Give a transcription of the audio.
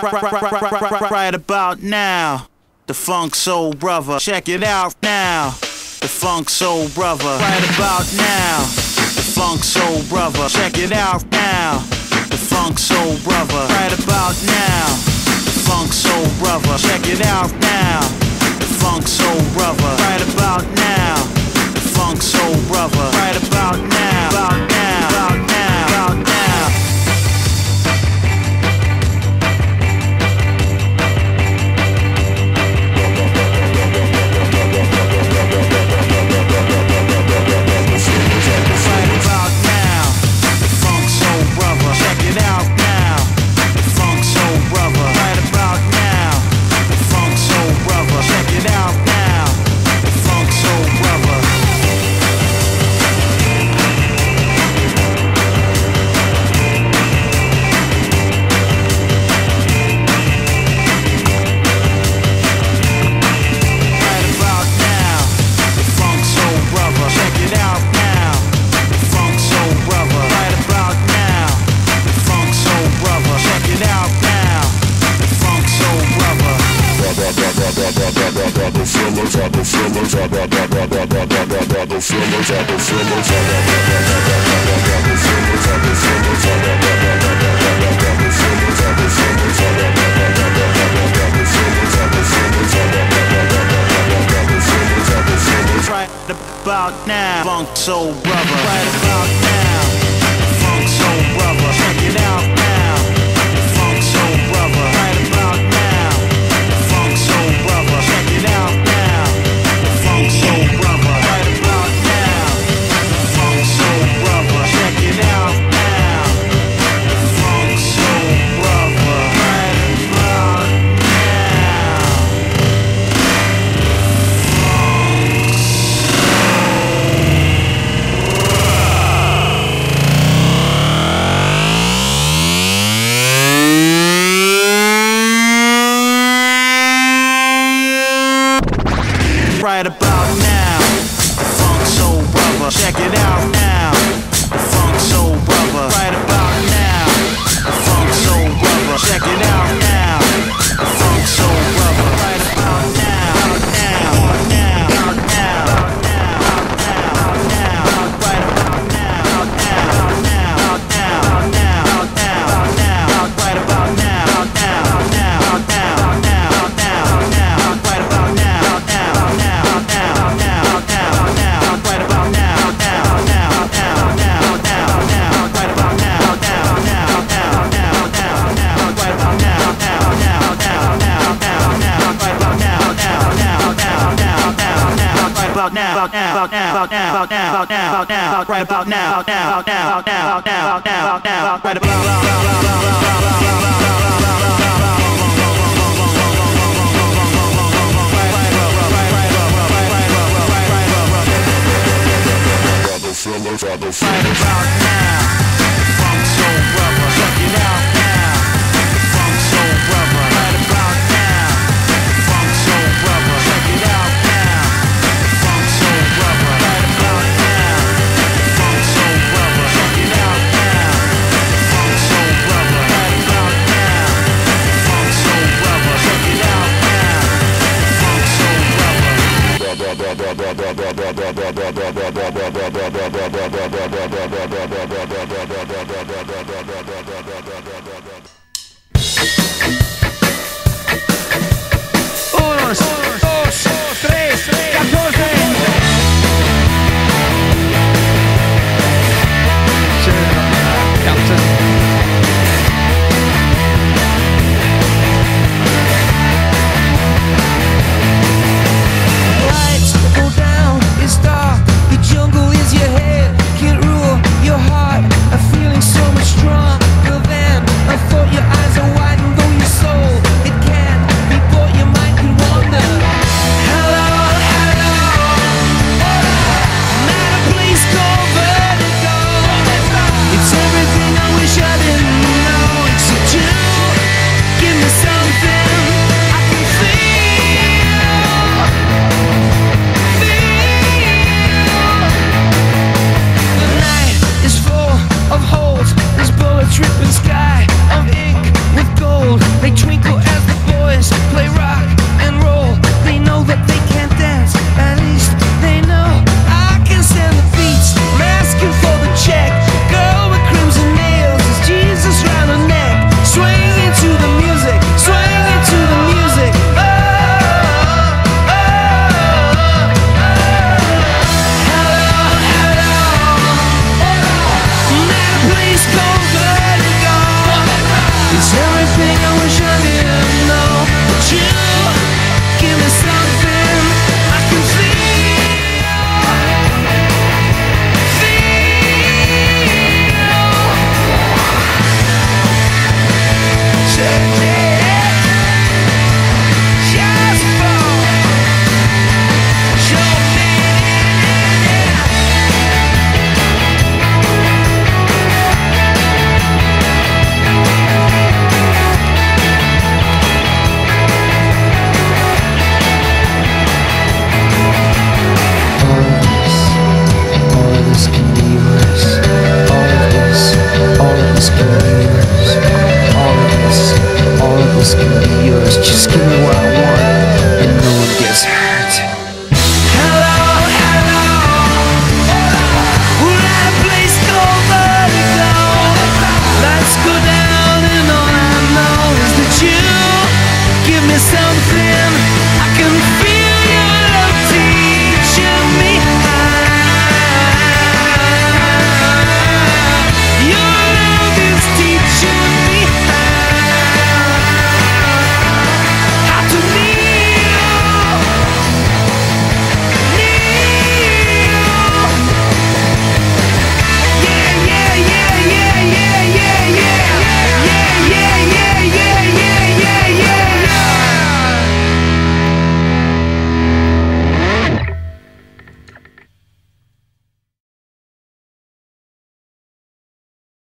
Right about now, the Funk Soul Brother. Check it out now, the Funk Soul Brother. Right about now, the Funk Soul Brother. Check it out now, the Funk Soul Brother. Right about now, the Funk Soul Brother. Check it out now, the Funk Soul Brother. Right about now, the Funk Soul Brother. Right about now, about now, about now, about now. About now, Funk Soul Brother. Right about now, Funk Soul Brother. Check it out now, Funk Soul Brother. Right about now, Funk Soul Brother. Check it out now, Funk Soul Brother. Right about now, Funk Soul Brother. Check it out now, Funk Soul Brother. Right about right about now, Funk Soul Brother. Check it out now, Funk Soul Brother. Right about now, Funk Soul Brother. Check it out now, Funk Soul Brother. Right about now, now, now, now, now, now, right about now, now, now, now, now, now, right about now, now, now, now, now, now, right about now. About now, about now, about now, about now, about now, about now, about now, right about now, about now, about now, about now, about now, about now, about now, right about right about now, Funk Soul Brother. Check it out now, Funk Soul Brother. Right about now, Funk Soul Brother. Check it out now, Funk Soul Brother. Right about now, Funk Soul Brother. Check it out now, Funk Soul Brother. Right about now, Funk Soul Brother. Check it out now, Funk Soul Brother. Uno, dos, tres, 14. Captain. Lights go down, it's dark, the jungle you give me something I can feel. Take it just for your minute. All of this can be yours. All of this can be yours. All of this can be yours. Just give me what I want, and no one gets hurt. Hello, hello. We're at a place called Vertigo. Let's go down, and all I know is that you give me something